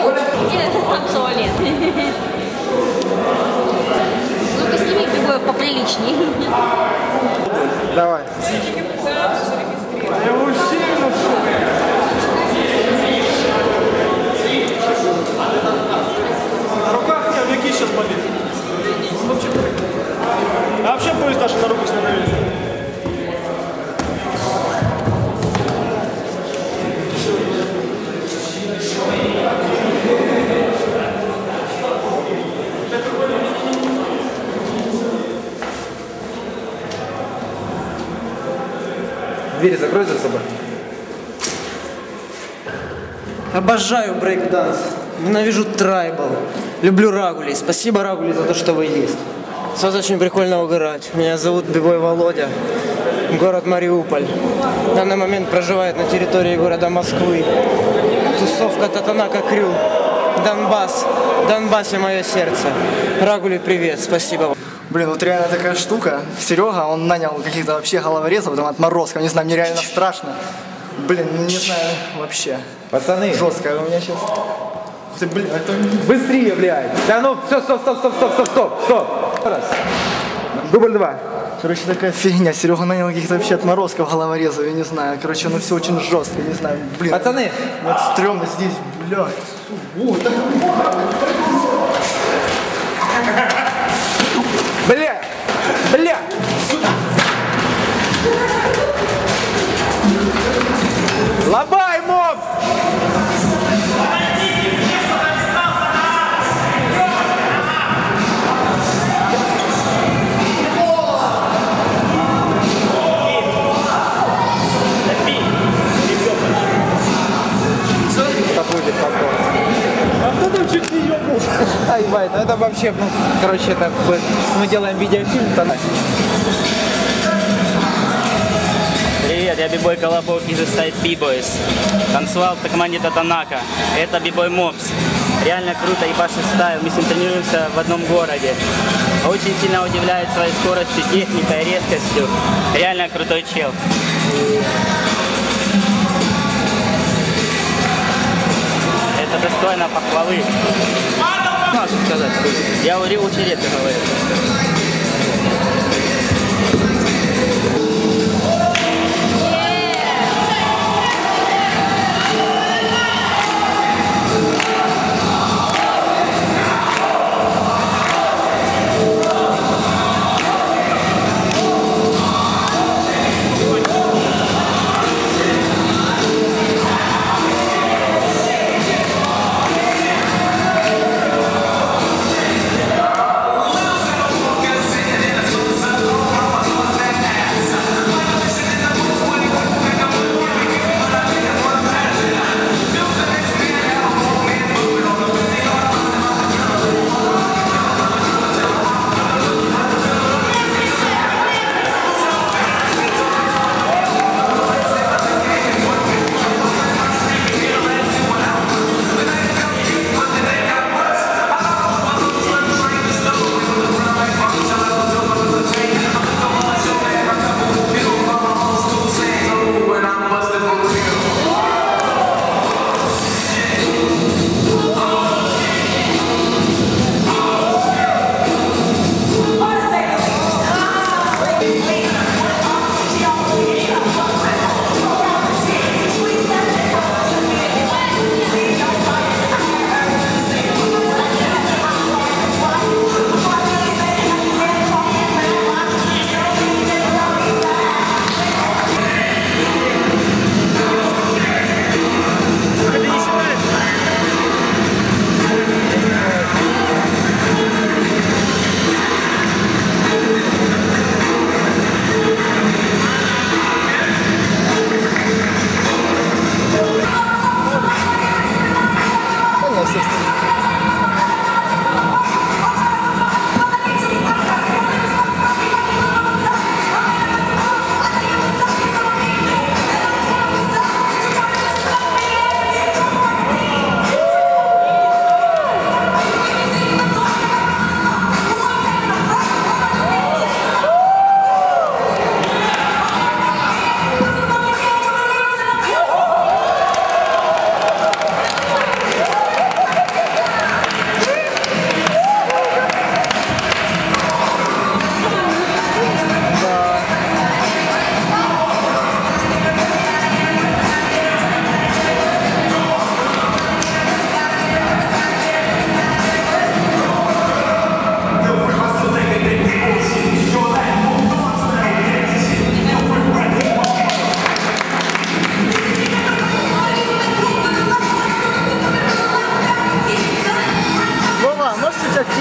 Туалет. Ну-ка сними бибоев поприличней. Давай. Я вообще на руках у меня веки сейчас болит. А вообще поезд даже на руку становится. Двери закрой за собой. Обожаю брейк-данс. Ненавижу трайбл. Люблю Рагули. Спасибо, Рагули, за то, что вы есть. С вас очень прикольно угорать. Меня зовут Бибой Володя. Город Мариуполь. В данный момент проживает на территории города Москвы. Тусовка Татанака Крю. Донбасс. В Донбассе мое сердце. Рагули, привет. Спасибо. Блин, вот реально такая штука. Серега, он нанял каких-то вообще головорезов, там отморозков, не знаю, мне реально страшно. Блин, не знаю вообще. Пацаны. Жестко у меня сейчас. Ты, блин, это... Быстрее, блядь. Да ну, все, стоп. Раз. Дубль 2. Короче, такая фигня. Серега нанял каких-то вообще отморозков, головорезов, я не знаю. Короче, ну все очень жестко, не знаю. Блин. Пацаны. Вот стрёмно здесь, блядь. Бля. Лобай, мопс. Ай, бай, ну это вообще, ну, короче, это мы делаем видеофильм, то Привет, я бибой Колобок из Side B-Boys. Танцевал в команде Татанака. Это бибой Мопс. Реально круто, ебашит стайл. Мы с ним тренируемся в одном городе. Очень сильно удивляет своей скоростью, техникой, резкостью. Реально крутой чел. Это достойно похвалы. Надо сказать. Я очень редко говорю.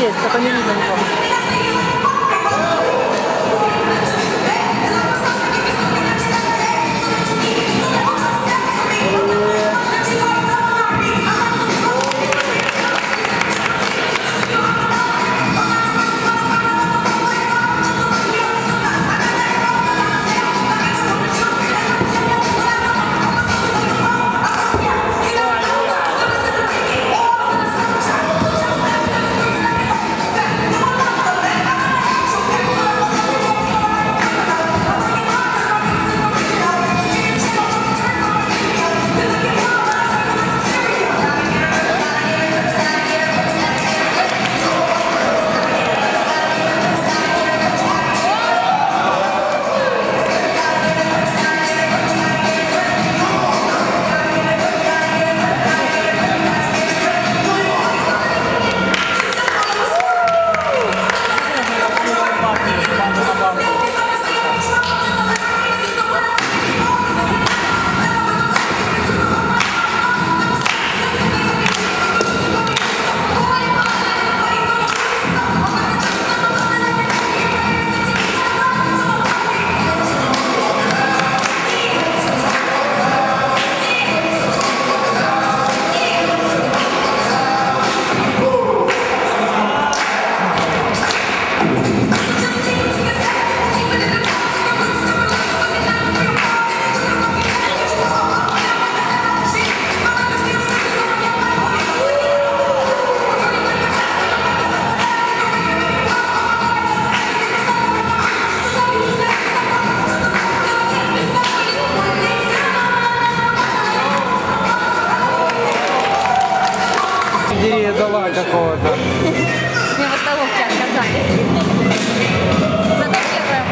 Есть, только не видно никого. Дала какого-то. Мне вот того в час сказали. Зато первое.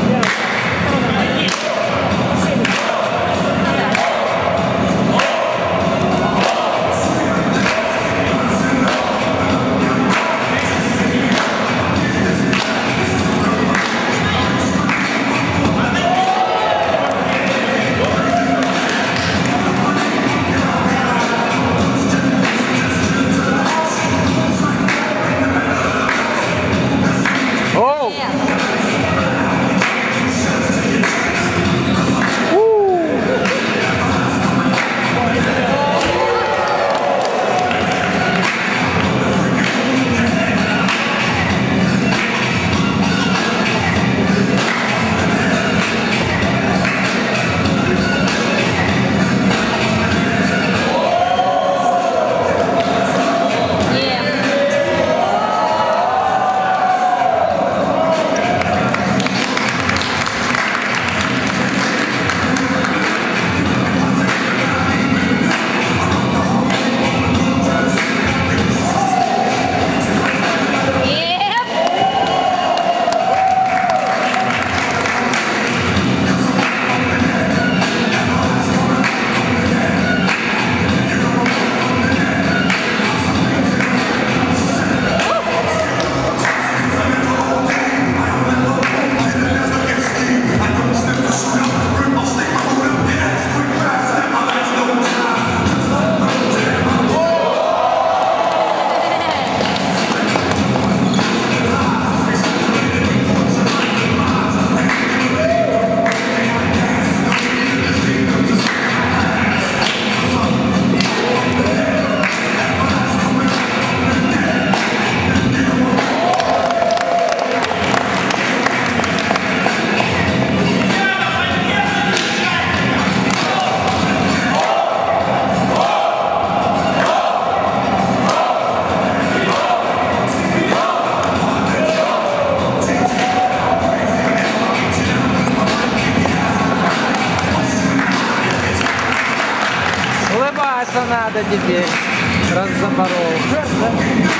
Улыбаться надо теперь, раз запорол.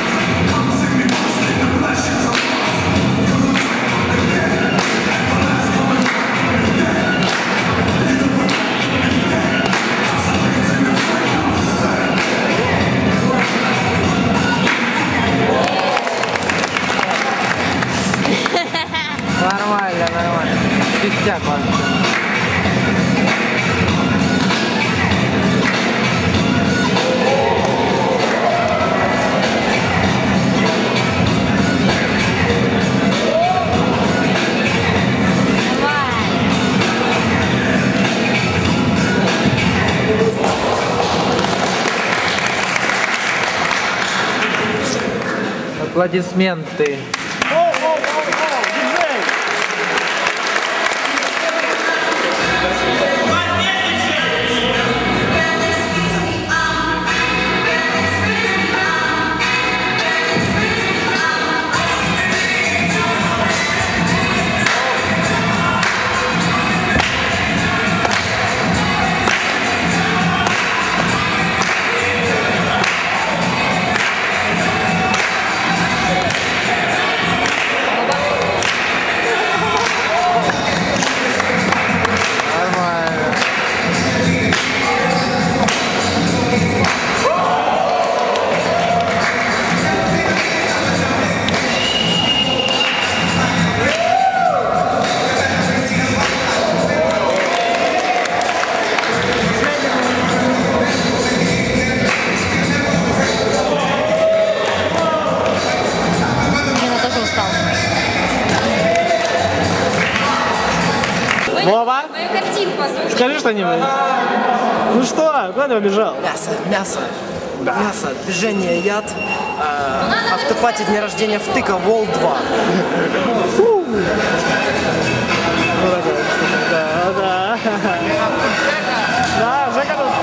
Нормально, нормально. Пиздяк вообще. Аплодисменты. Вова, Мою картинку послушай. скажи что-нибудь. Ну что, куда ты побежал? Мясо. Мясо, движение яд, автопати дня рождения втыка, Вол 2. Да. Да, Жека тут.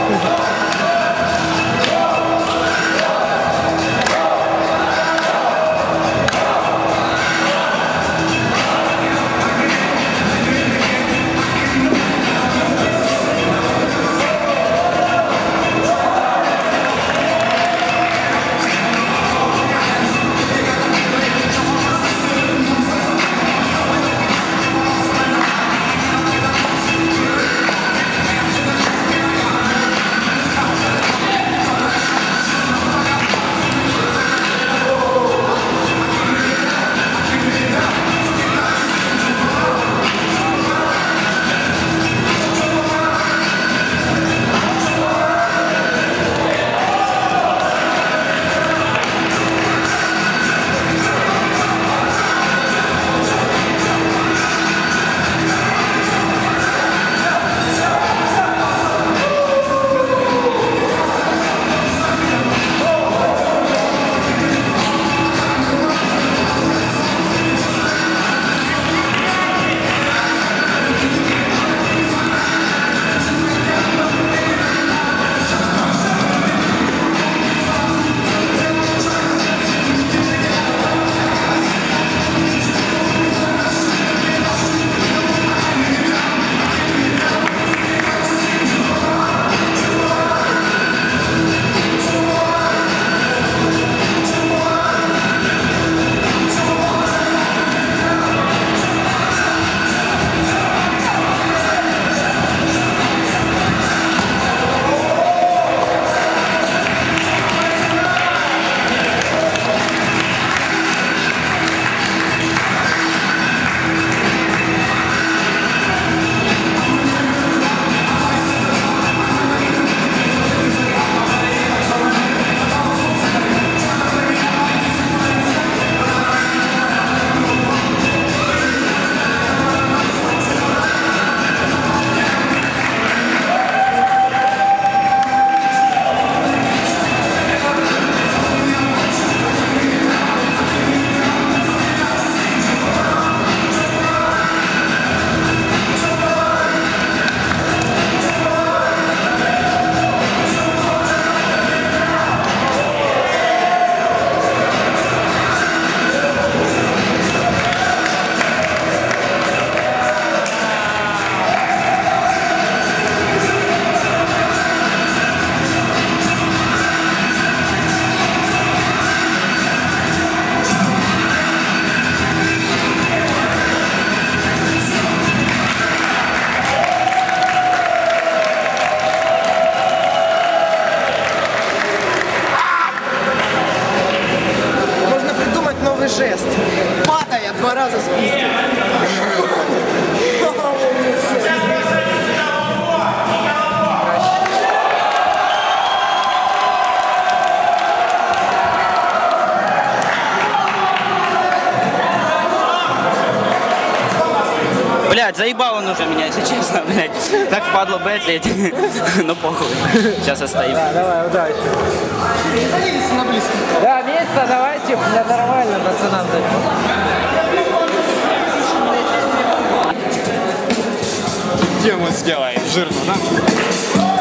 жест. Падая 2 раза спиздил. Блядь, заебал он уже меня, если честно, блядь. Так впадло бэтлить. Ну похуй. Сейчас оставим. Да, давай, удачи. Садитесь на близко. Да, место Просто давайте для нормально пацанам Тему сделай, жирно, да?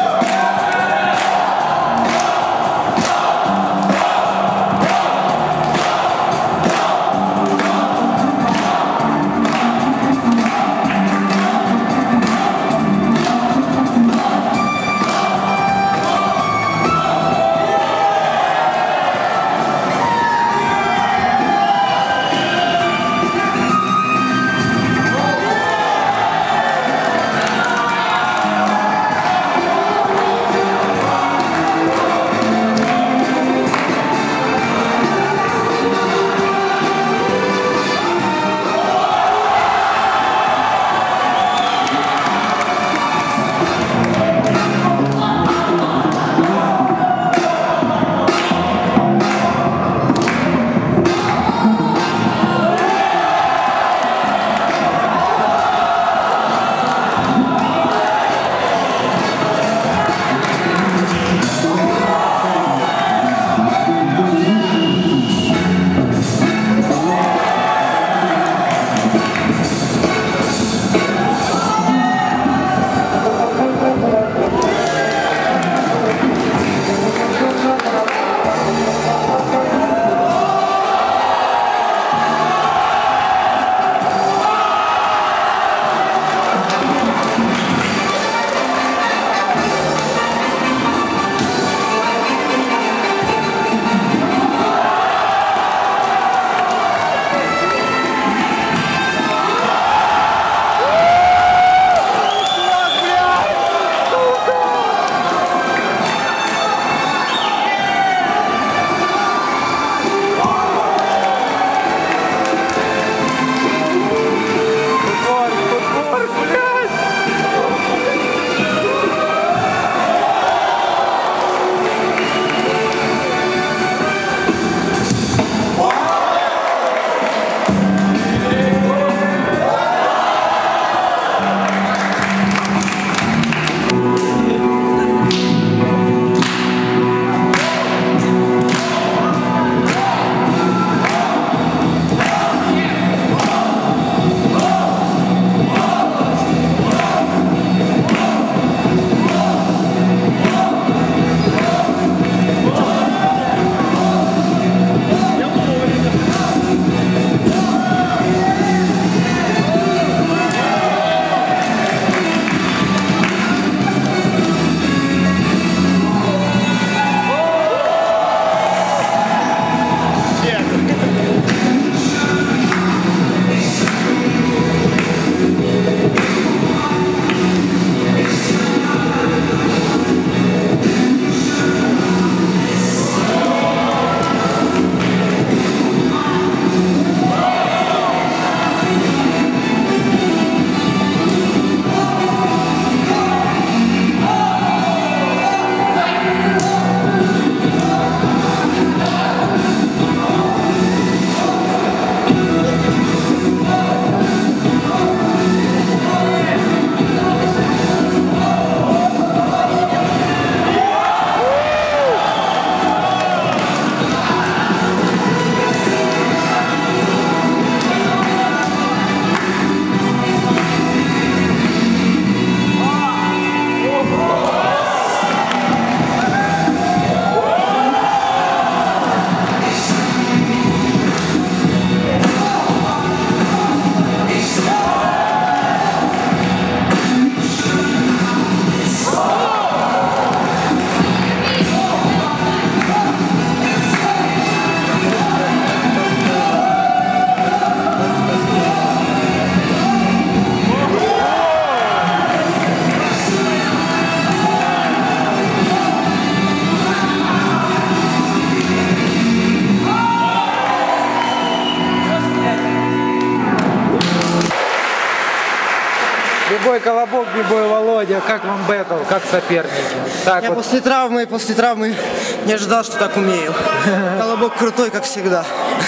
Бибой Колобок, бибой Володя, как вам бэтл, как соперники? Так Я вот. после травмы не ожидал, что так умею. Колобок крутой, как всегда.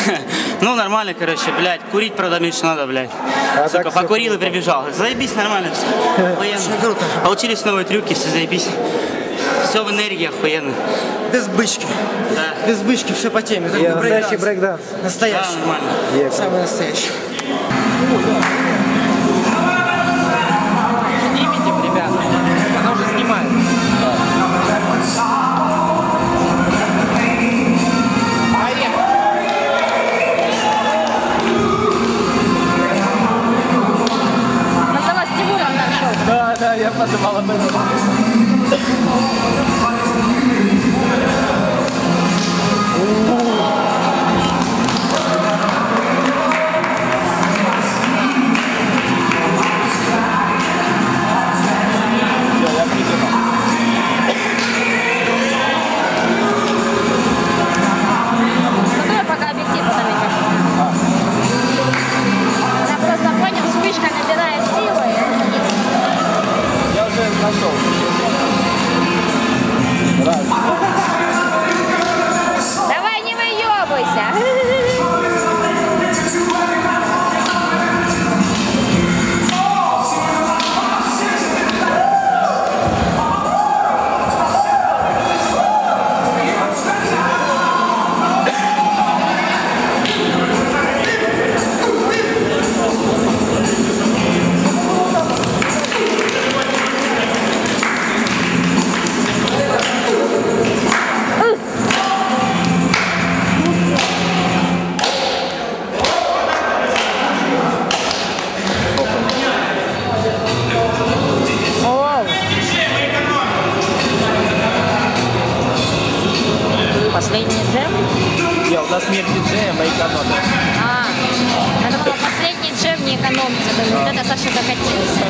Ну, нормально, короче, блядь. Курить, правда, меньше надо, блядь. А Сука, так всё покурил и прибежал. Заебись, нормально все. Военно. Очень круто. Научились новые трюки, все заебись. все в энергии охуенно. Без бычки. Да. Без бычки, все по теме. И настоящий брейкданс. Настоящий. Да, нормально. Самый настоящий. Снимите, ребята. Она уже снимает. Моталась Тимуром нашел. Да, да, я подумал об этом. Смотри, пока объектив подавить. Я просто понял, вспышка набирает силы. Я уже нашел. Давай не выебывайся. Оу. Последний джем? Я, у нас нет диджея, мы экономим. Я думала, последний джем не экономится. Думаю, вот это Саша докатился.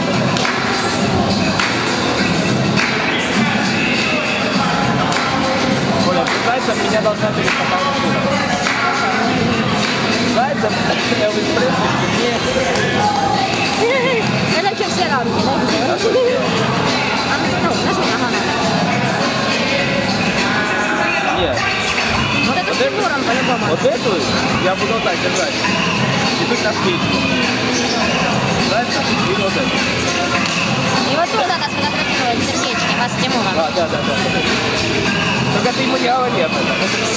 Оля, Зайцев меня должна перестать. Зайцев, Элвис Пресли, Это вообще все рамки, да? Нажми, ага. нет. Вот это с Тимуром по-любому. Вот эту я буду вот так держать. И тут на спичку. Зайцев и вот это. И вот тут надо сфотографировать сердечки, вас с Тимуром. Да. Только ты ему не говори об этом.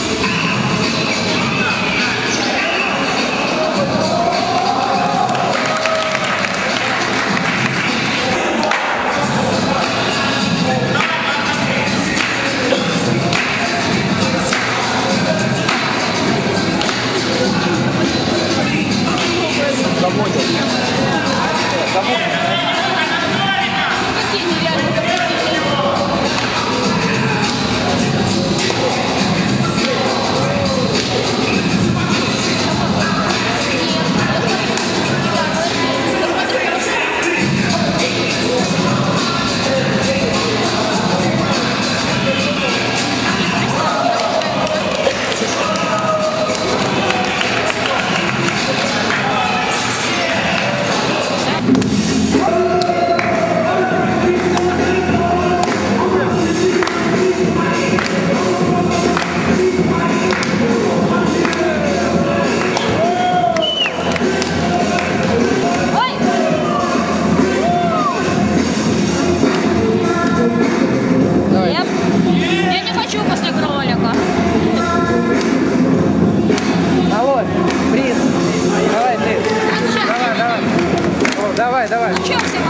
Я не хочу после кролика. Алло, приз. Давай ты. Давай. Ну что, все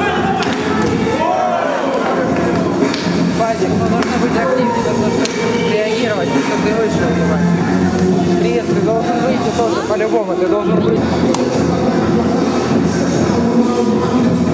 Вадик, ну нужно быть активнее, нужно реагировать, что ты вышел, понимаешь. Приз, ты должен выйти тоже по-любому, ты должен выйти.